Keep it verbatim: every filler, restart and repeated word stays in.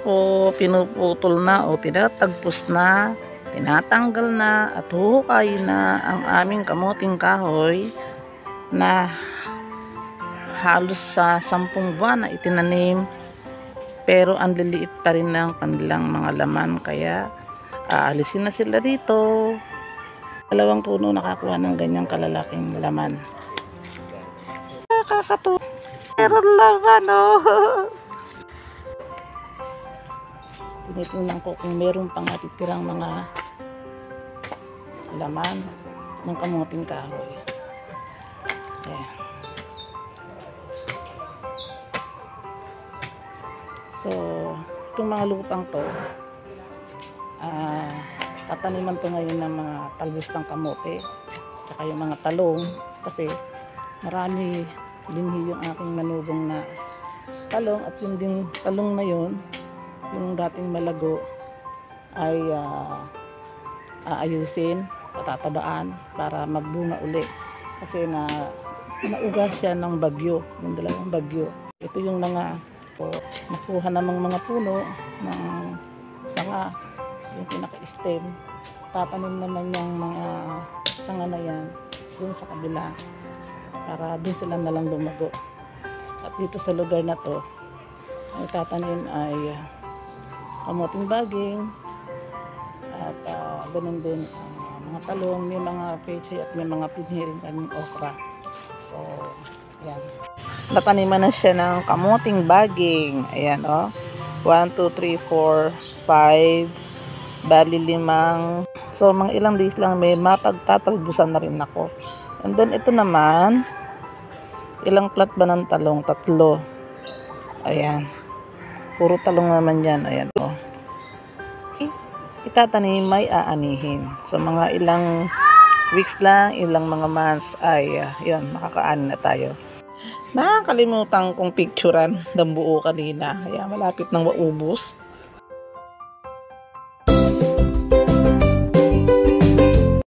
po pinuputol na o tinatagpos na, tinatanggal na at huhukayin na ang aming kamuting kahoy na halos sa sampung buwan na itinanim, pero ang liliit pa rin ng kanilang mga laman, kaya aalisin na sila dito. Dalawang puno nakakuha ng ganyang kalalaking laman. Nakakatuwa. Meron laman, oh. Tinitingnan ko kung meron pang natitirang mga laman ng kamuting kahoy. Ayan. So, itong mga lupang to, ah, tataniman to ngayon ng mga talbos ng kamote, saka yung mga talong, kasi marami din yung aking manubong na talong, at yung ding talong na yun, yung dating malago, ay uh, aayusin, patatabaan para magbunga uli, kasi na nauga siya ng bagyo, yung dalawang bagyo. Ito yung mga o, nakuha namang mga puno ng sanga, yung pinaka-stem, tatanim naman yung mga sanga na yan dun sa kabila para dun sila nalang lumago. At dito sa lugar na to, ang tatanim ay uh, kamuting baging at uh, ganun din uh, mga talong, may mga peche at may mga pinhi rin kaming okra. So, yan. Nataniman na siya ng kamuting baging. Ayan, oh. one, two, three, four, five. Bali limang. So, mga ilang days lang may mapagtatalbusan na rin ako. And then, ito naman, ilang plat ba ng talong? Tatlo. Ayan. Puro talong naman yan. Ayan, oh. Itatanim, may aanihin. So, mga ilang weeks lang, ilang mga months, ay, uh, yun, makakaanin na tayo. Nakakalimutan kong picturean ng buo kanina. Kaya malapit nang maubos.